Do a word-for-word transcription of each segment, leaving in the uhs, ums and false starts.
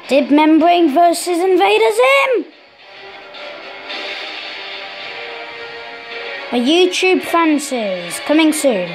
Did Membrane versus Invaders him? A YouTube fan series coming soon.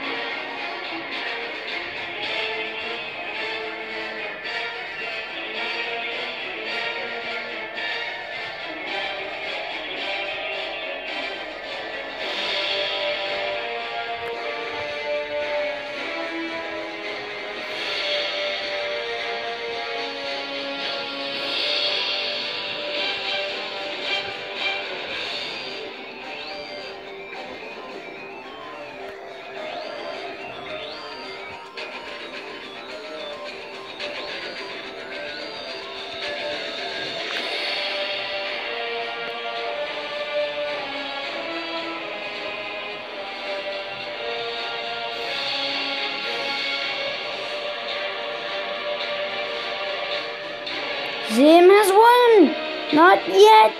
Zim has won! Not yet!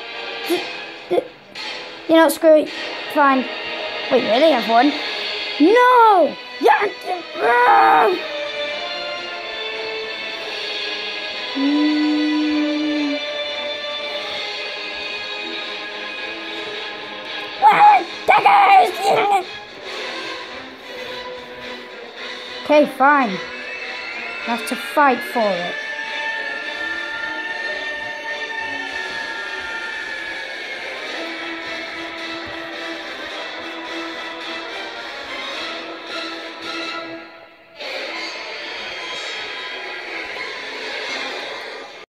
You know, screw it. Fine. Wait, really? I've won? No! Yeah! Okay, fine. I have to fight for it.